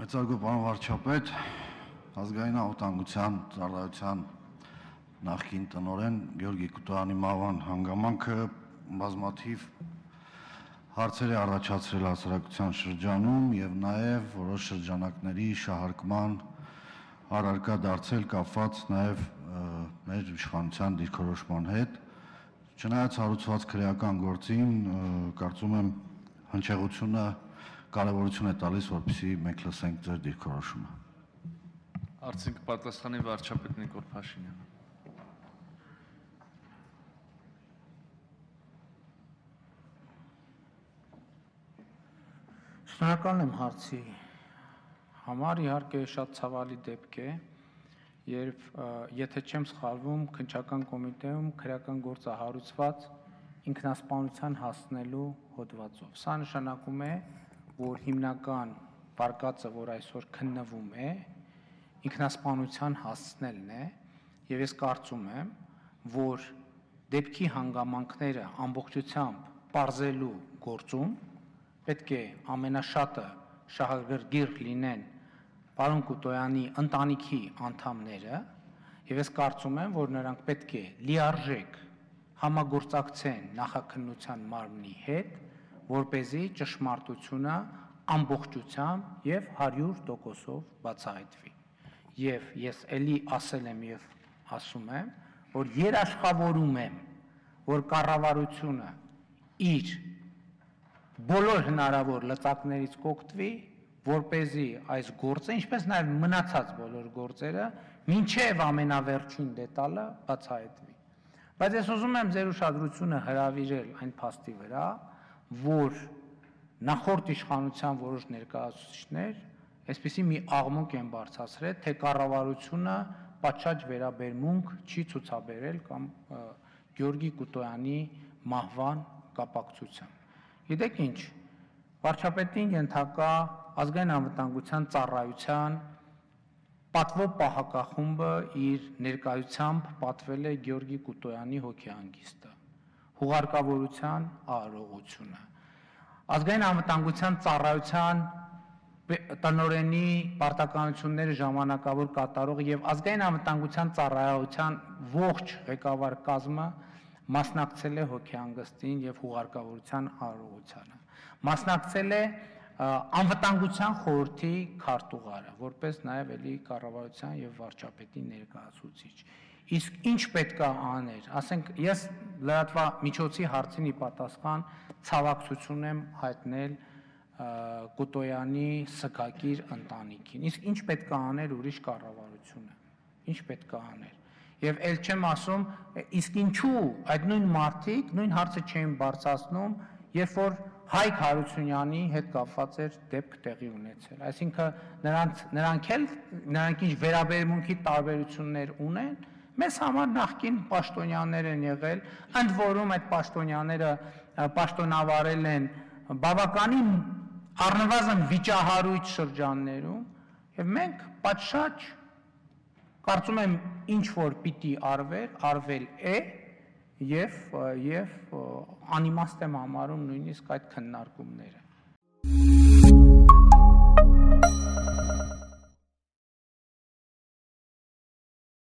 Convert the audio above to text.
Մեծարգո պարոն վարչապետ, ազգային անվտանգության ծառայության նախկին տնօրեն Գյորգի Կուտոյանի մահվան հանգամանքը բազմաթիվ հարցեր է առաջացրել հասարակության շրջանում եւ նաեւ որոշ շրջանակների շահարկման առարկա դարձել կապված նաեւ մեր իշխանության դիրքորոշման հետ։ Չնայած հարուցված քրեական գործին, կարծում եմ հնչեղությունը կարևորություն է տալիս, որպեսզի մենք լսենք ձեր դիրքորոշումը։ Արդյոք պատասխանի վարչապետ Նիկոլ Փաշինյանը։ Շնորհակալ եմ հարցի համար, իհարկե շատ ցավալի դեպք է, երբ եթե չեմ սխալվում, քննչական կոմիտեում քրեական գործը հարուցված ինքնասպանության հասնելու հոդվածով։ Սա նշանակում է, որ հիմնական վարկածը, որ այսօր քննվում է, ինքնասպանության հասնելն է, եւ ես կարծում եմ, որ դեպքի հանգամանքները ամբողջությամբ պարզելու գործում պետք է ամենաշատը շահագրգիռ լինեն պարոն Կուտոյանի ընտանիքի անդամները, եւ ես կարծում եմ, որ նրանք պետք է լիարժեք համագործակցեն նախաքննության մարմնի հետ, որպեսզի ճշմարտությունը ամբողջությամբ եւ 100%-ով բացահայտվի։ Եվ ես ելի ասել եմ եւ ասում եմ, որ երաշխավորում եմ, որ կառավարությունը իր բոլոր հնարավոր լծակներից կօգտվի, որպեսզի այս գործը, ինչպես նաեւ մնացած բոլոր գործերը, մինչեւ ամենավերջին դետալը բացահայտվի։ Բայց ես ուզում եմ ձեր ուշադրությունը հրավիրել այն փաստի վրա, որ նախորդ իշխանության որոշ ներկայացուցիչներ այսպիսի մի աղմուկ են բարձրացրել, թե կառավարությունը պատշաճ վերաբերմունք չի ցուցաբերել կամ Գյորգի Կուտոյանի մահվան կապակցությամբ։ Գիտեք ինչ, վարչապետին ենթակա ազգային անվտանգության ծառայության պատվո պահակախումբը իր ներկայությամբ պատվել է Գյորգի Կուտոյանի հոգեհանգիստը, հուղարկավորության արարողությունը։ Ազգային անվտանգության ծառայության տնօրենի պարտականությունները ժամանակավոր կատարող եւ ազգային անվտանգության ծառայության ողջ ղեկավար կազմը մասնակցել է հոգեհանգստին եւ հուղարկավորության արարողությանը։ Մասնակցել է անվտանգության խորհրդի քարտուղարը, որպես նաեւ էլի կառավարության եւ վարչապետի ներկայացուցիչ։ Իսկ ինչ պետք է աներ, ասենք ես լրատվամիջոցի հարցին ի պատասխան ցավակցություն եմ հայտնել Կուտոյանի սգակիր ընտանիքին։ Իսկ ինչ պետք է աներ ուրիշ կառավարությունը։ Ինչ պետք է աներ։ Եվ ել չեմ ասում, իսկ ինչու այդ նույն մարդիկ նույն հարցը չէին բարձրացնում, երբ որ Հայկ Հարությունյանի հետ կապված էր դեպք տեղի ունեցել։ Այսինքն նրանք ինչ վերաբերմունքի տարբերություններ ունեն, մեզ համար նախկին պաշտոնյաներ են եղել, ընդ որում այդ պաշտոնյաները պաշտոնավարել են բավականին առնվազն վիճահարույց շրջաններում, եւ մենք պատշաճ կարծում եմ ինչ որ պիտի արվել է եւ անիմաստ եմ համարում նույնիսկ այդ քննարկումները։